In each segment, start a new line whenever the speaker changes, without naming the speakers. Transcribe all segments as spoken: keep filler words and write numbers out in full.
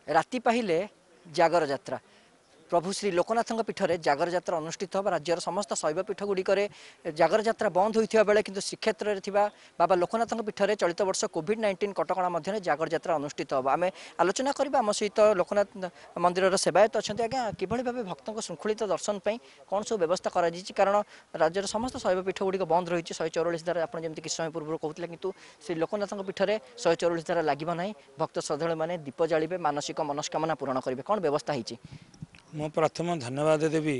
राति पाहिले जागर यात्रा प्रभु श्री लोकनाथ पीठर जागर यात्रा अनुष्ठित हो राज्यर समस्त शैवपीठ गुड़िक जागर यात्रा बंद होता बेले कि श्रीक्षेत्र में बाबा लोकनाथ पीठर चलित वर्ष कोविड नाइंटीन कटका मध्य जागर यात्रा अनुष्ठित हो आम आलोचना करवा आम सहित लोकनाथ मंदिर सेवायत अच्छा आज्ञा किभली भाव भक्त श्रृंखलित दर्शन पर कौन सब व्यवस्था कर कारण राज्यर समस्त शैवपीठ गुड़िक बंद रही शहे चौराश धारा आप जमी किस समय पूर्व कहते कि श्री लोकनाथ पीठर शहे चौराश धारा लगे ना भक्त श्रद्धा मैंने दीप जाड़े मानसिक मनस्कामना पूरण करेंगे कौन व्यवस्था होती
मु प्रथम धन्यवाद देवी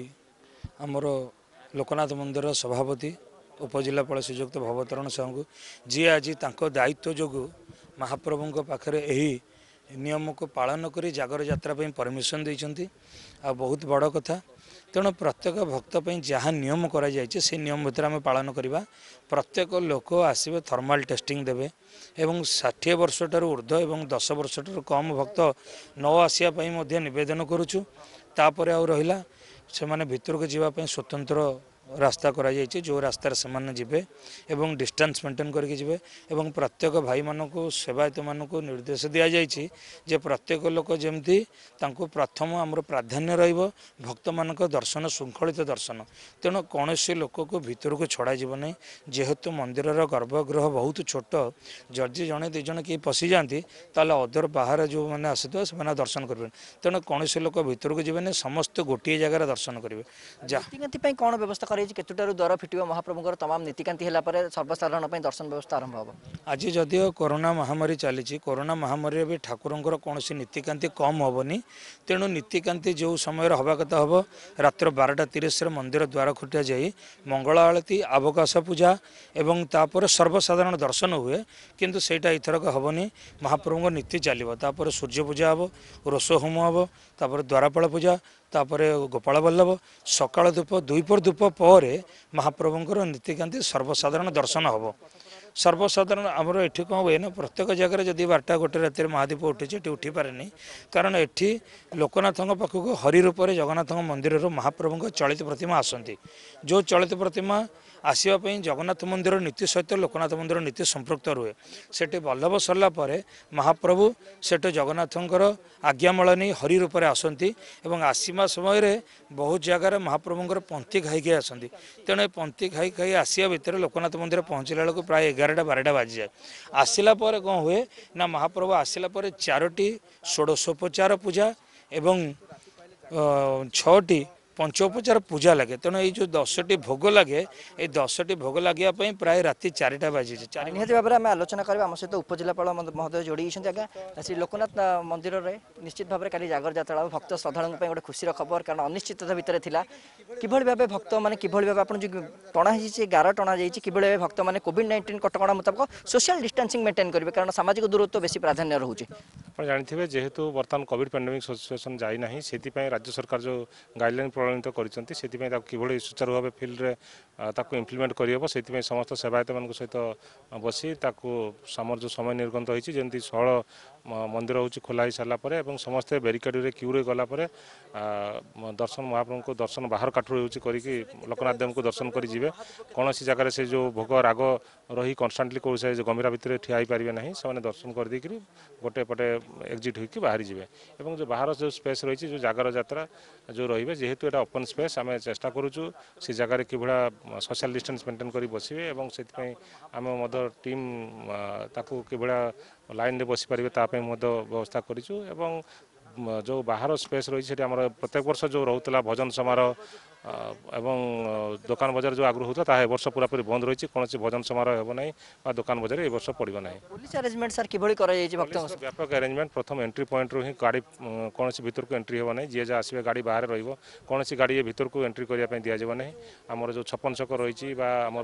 आमर लोकनाथ मंदिर सभापति उपजिलापाल श्रीजुक्त भवतरण साहू को जी आज दायित्व जो महाप्रभु पाखे यही नियम को पालन कर जागर यात्रा परमिशन देती आ बहुत बड़ कथा तेणु प्रत्येक भक्त जहाँ नियम कराई से नियम भितर आम पालन करवा प्रत्येक लोक आसवे थर्माल टेस्टिंग देवे एवं षाठी वर्ष ठार ऊर्ध्व एवं दस वर्ष ठार कम भक्त न आसापी नवेदन करुचु तापर आउ रहिला से माने भितर को जीवाई स्वतंत्र रास्ता कराई जो रास्तार से जीवे एवं डिस्टेंस मेंटेन करके जीवे एवं प्रत्येक भाई मानक सेवायत मानक निर्देश दि जाइए जे प्रत्येक लोक जमती प्रथम आमर प्राधान्य रहिबो भक्त मानक दर्शन श्रृंखलित दर्शन तेणु कौन लोक को भितर को छड़ा नहीं जेहेतु मंदिर गर्भगृह बहुत छोट जदि जड़े दुई जन किए पशि जाती अदर बाहर जो मैंने आसुवा से दर्शन करेंगे तेणु कौन लोक भितर को जीवन समस्त गोटे जगार दर्शन करेंगे
नीतिकांति कौन व्यवस्था केतुटारू द्वार फिटिव महाप्रभुଙ୍କର तमाम नीतिकांति है सर्वसाधारण दर्शन व्यवस्था आरंभ हो
आज जदिव कोरोना महामारी चली कोरोना महामारी भी ठाकुर कौन नीतिकांति कम हेनी तेणु नीतिकांति जो समय हवा कथा हम रात्र बारटा तीस मंदिर द्वार खुटिया जाई मंगल आलती अवकाश पूजा एवं तापर सर्वसाधारण दर्शन हुए किंतु सेटा इथरक हेनी महाप्रभु नीति चलो तापर सूर्य पूजा हम रोष होम हम तापर द्वारपाल पूजा तापर गोपाल बल्लभ सकाल धूप दुईपर धूप पर महाप्रभुंर नीतिकांति सर्वसाधारण दर्शन हम सर्वसाधारण आमर एठी कौन हुए ना प्रत्येक जगह जदि बारटा गोटे रात महादीप उठी ये उठी पारे कारण एठी लोकनाथ पाखक हरि रूप से जगन्नाथ मंदिर महाप्रभु चलित प्रतिमा आसती जो चलित प्रतिमा आसवाई जगन्नाथ मंदिर नीति सहित लोकनाथ मंदिर नीति संपृक्त रुए सेठी बल्लभ सरला महाप्रभु सेठ जगन्नाथंकर आज्ञामल नहीं हरि रूप से आसती और आसवा समय बहुत जगार महाप्रभुंर पंथी खाई आसती तेणु पंथी खाई खाई आसिया भितर लोकनाथ मंदिर पहुँचला बेलू प्राय एगारटा बारटा बाजी जाए आसला कौन हुए ना महाप्रभु आसला चारोटी षोडशोपचार पूजा एवं छटी पंचोपचार पूजा लगे तेणु ये जो दसटी भोग लगे ये दसटी भोग लगे प्राय राति चारिटा बाजी
निहत भाव में आलोचना करें आम सहित उपजिलापाल महोदय जोड़ी आज्ञा श्री लोकनाथ मंदिर में निश्चित भाव में काली जागर यात्रा भक्त श्रद्धालु गोटे खुशी खबर कारण अनिश्चितता भितर था किभली भाव भक्त मैंने किभली भाव आप टणा गार टणा जाइए कि भक्त मैंने कोविड नाइंटीन कटका मुताबक सोशल डिस्टेंसिंग मेंटेन करेंगे कारण सामाजिक दूरत्व बेसी प्राधान्य रोचे
आप जानते जेहेतु बर्तमान कोविड पैंडेमिक सिचुएसन जाना से राज्य सरकार जो गाइडलाइन प्रणीत कर सुचारू भाव फिल्ड इम्प्लीमेंट करहब से समस्त सेवायत मान सहित बसी सामर जो समय निर्गत होती जमी षोल मंदिर हूँ खोला ही सारापर और समस्ते बेरिकेड क्यूरे गलापर दर्शन महाप्रभु को दर्शन बाहर काठू करके लोकनाथ देव को दर्शन कर जी कौन सी जगह से जो भोग राग रही कन्स्टाटली कौन से गमीरा भितर ठिया पारे ना से दर्शन कर देकर गोटे पटे एक्जिट होकर बाहरी जी और जो बाहर जो स्पेस रही जो जागर यात्रा जो रे जेहेतु यहाँ ओपन स्पेस आम चेष्टा करुचु से जगह कि सोशल डिस्टेंस मेंटेन कर बसवे और से आम टीम ताकू कि लाइन रे बसी पारे ताप व्यवस्था करूँ एवं जो बाहर स्पेस रही प्रत्येक वर्ष जो रोला भजन समारोह एवं दुकान बजार जो आगु होता है वर्ष पूरा पूरी बंद रही कौन भजन समारोह हो ना दुकान बजार वर्ष पड़ो ना
पुलिस अरेंजमेंट सर किभली
व्यापक अरेंजमेंट प्रथम एंट्री पॉइंट रू ही गाड़ी कौन भीतर को एंट्री हो ना जी जहाँ आसवे गाड़ी बाहर रोन सी गाड़ी भीतर को एंट्री करने दिज्व ना आमर जो छप्पन छक रही आमर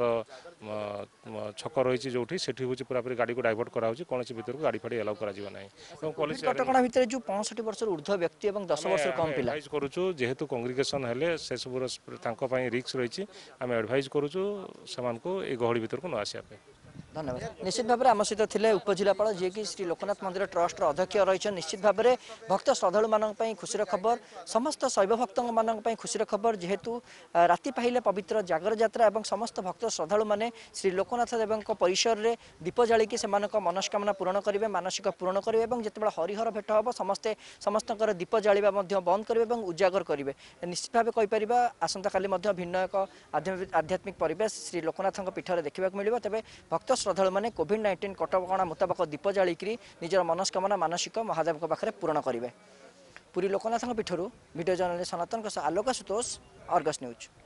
छक रही जो से पूरा पूरी गाड़ी को डाइवर्ट करा कौन भीतर को गाड़ी फाड़ी एलाउ कर
पुलिस कटका भितर जो पैंसठ वर्ष ऊर्ध्व व्यक्ति और दस वर्ष कम पिला
एडवाइज करूँ जेहेतु कांग्रिगेशन हेले से सब रिस्क रही आम एडवाइज करूँ से गहली भीतर को न आसापे।
धन्यवाद। निश्चित भाव में आम सहित थे उपजिलापाल जी कि श्री लोकनाथ मंदिर ट्रस्ट अध्यक्ष रही निश्चित भाव में भक्त श्रद्धालु मान खुशी खबर समस्त शैव भक्त मान खुशी खबर जेहेतु राति पाइले पवित्र जागर यात्रा और समस्त भक्त श्रद्धालु मैंने श्री लोकनाथ देव परिसर में दीप जालिकी से मनस्कामना पूरण करेंगे मानसिक पूरण करेंगे और जिते हरिहर भेट हम समस्ते समस्त दीप जाड़ा बंद करेंगे और उजागर करेंगे निश्चित भाव कहीपर आसंता काली भिन्न एक आध्यात्मिक परिवेश श्री लोकनाथ पीठर देखा मिले तेज भक्त श्रद्धालु मैंने कोविड नाइंटीन कटकणा मुताबक दीप जालिकी निजर मनस्कामना मानसिक महादेव पाखे पूरण करेंगे। पुरी लोकनाथ पीठर वीडियो जर्नलिस्ट सनातन आलोक सुतोष अर्गस न्यूज।